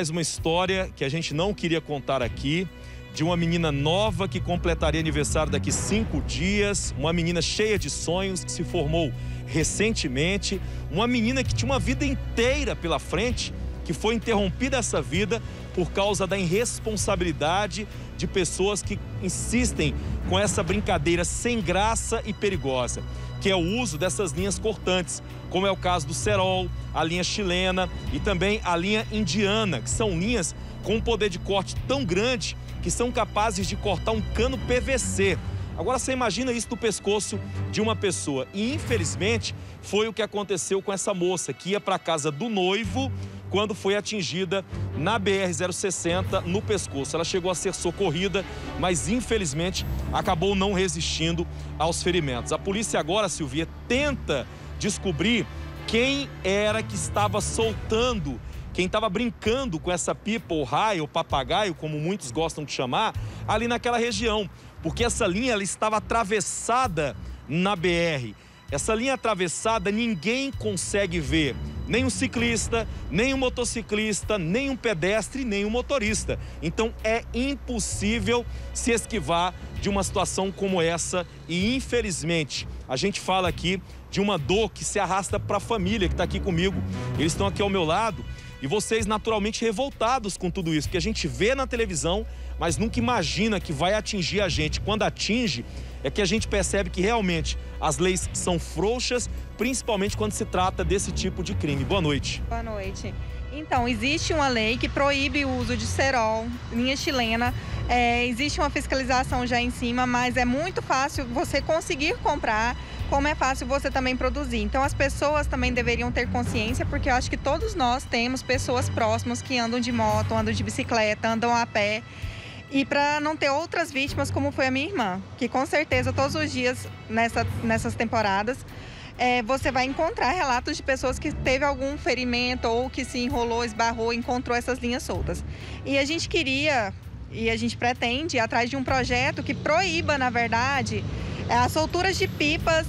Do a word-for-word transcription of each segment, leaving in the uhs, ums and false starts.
Mais uma história que a gente não queria contar aqui, de uma menina nova que completaria aniversário daqui cinco dias, uma menina cheia de sonhos, que se formou recentemente, uma menina que tinha uma vida inteira pela frente, que foi interrompida essa vida por causa da irresponsabilidade de pessoas que insistem com essa brincadeira sem graça e perigosa, que é o uso dessas linhas cortantes, como é o caso do cerol, a linha chilena e também a linha indiana, que são linhas com um poder de corte tão grande que são capazes de cortar um cano P V C. Agora você imagina isso no pescoço de uma pessoa. E infelizmente foi o que aconteceu com essa moça que ia para a casa do noivo quando foi atingida na B R zero sessenta no pescoço. Ela chegou a ser socorrida, mas infelizmente acabou não resistindo aos ferimentos. A polícia agora, Silvia, tenta descobrir quem era que estava soltando, quem estava brincando com essa pipa, ou raio, ou papagaio, como muitos gostam de chamar, ali naquela região. Porque essa linha ela estava atravessada na B R. Essa linha atravessada ninguém consegue ver, nem um ciclista, nem um motociclista, nem um pedestre, nem um motorista. Então é impossível se esquivar de uma situação como essa e infelizmente a gente fala aqui de uma dor que se arrasta para a família que está aqui comigo. Eles estão aqui ao meu lado e vocês naturalmente revoltados com tudo isso, que a gente vê na televisão, mas nunca imagina que vai atingir a gente. Quando atinge, é que a gente percebe que realmente as leis são frouxas, principalmente quando se trata desse tipo de crime. Boa noite. Boa noite. Então, existe uma lei que proíbe o uso de cerol, linha chilena. É, existe uma fiscalização já em cima, mas é muito fácil você conseguir comprar, como é fácil você também produzir. Então, as pessoas também deveriam ter consciência, porque eu acho que todos nós temos pessoas próximas que andam de moto, andam de bicicleta, andam a pé. E para não ter outras vítimas, como foi a minha irmã, que com certeza todos os dias nessa, nessas temporadas, é, você vai encontrar relatos de pessoas que teve algum ferimento ou que se enrolou, esbarrou, encontrou essas linhas soltas. E a gente queria, e a gente pretende, ir atrás de um projeto que proíba, na verdade, as solturas de pipas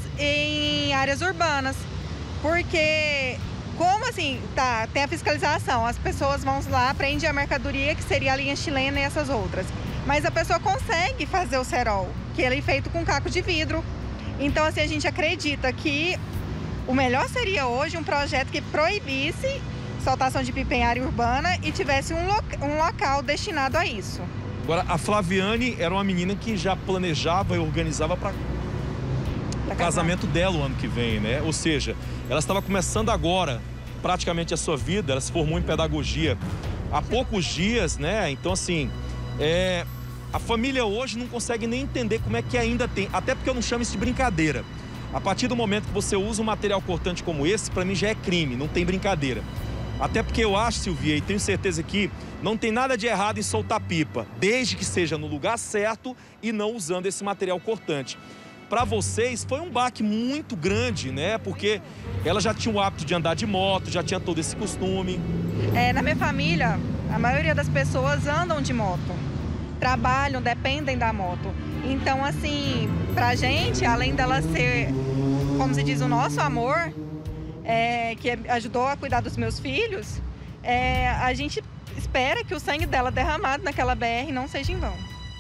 em áreas urbanas. Porque, como assim, tá, tem a fiscalização, as pessoas vão lá, prendem a mercadoria, que seria a linha chilena e essas outras. Mas a pessoa consegue fazer o cerol, que ele é feito com caco de vidro. Então, assim, a gente acredita que o melhor seria hoje um projeto que proibisse soltação de pipa em área urbana e tivesse um, lo um local destinado a isso. Agora, a Flaviane era uma menina que já planejava e organizava para o casamento dela o ano que vem, né? Ou seja, ela estava começando agora praticamente a sua vida, ela se formou em pedagogia há poucos dias, né? Então, assim, é... a família hoje não consegue nem entender como é que ainda tem, até porque eu não chamo isso de brincadeira. A partir do momento que você usa um material cortante como esse, para mim já é crime, não tem brincadeira. Até porque eu acho, Silvia, e tenho certeza que não tem nada de errado em soltar pipa, desde que seja no lugar certo e não usando esse material cortante. Para vocês foi um baque muito grande, né? Porque ela já tinha o hábito de andar de moto, já tinha todo esse costume. É, na minha família, a maioria das pessoas andam de moto, trabalham, dependem da moto. Então, assim, pra gente, além dela ser, como se diz, o nosso amor, é, que ajudou a cuidar dos meus filhos, é, a gente espera que o sangue dela derramado naquela B R não seja em vão.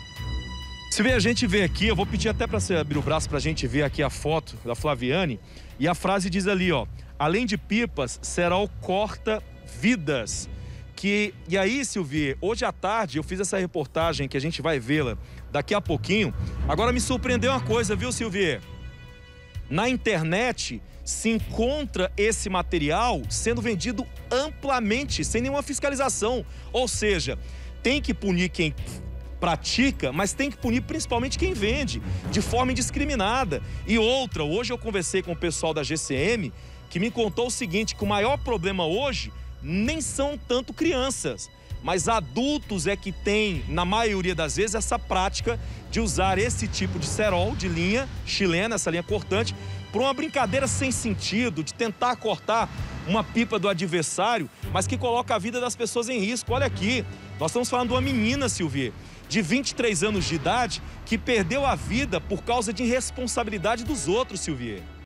Se vê, a gente vê aqui, eu vou pedir até para você abrir o braço para a gente ver aqui a foto da Flaviane. E a frase diz ali, ó, além de pipas, cerol corta vidas. Que, e aí, Silvia, hoje à tarde eu fiz essa reportagem que a gente vai vê-la daqui a pouquinho. Agora me surpreendeu uma coisa, viu, Silvia? Na internet se encontra esse material sendo vendido amplamente, sem nenhuma fiscalização. Ou seja, tem que punir quem pratica, mas tem que punir principalmente quem vende, de forma indiscriminada. E outra, hoje eu conversei com o pessoal da G C M, que me contou o seguinte, que o maior problema hoje nem são tanto crianças, mas adultos é que tem, na maioria das vezes, essa prática de usar esse tipo de cerol, de linha chilena, essa linha cortante, por uma brincadeira sem sentido, de tentar cortar uma pipa do adversário, mas que coloca a vida das pessoas em risco. Olha aqui, nós estamos falando de uma menina, Silvia, de vinte e três anos de idade, que perdeu a vida por causa de irresponsabilidade dos outros, Silvia.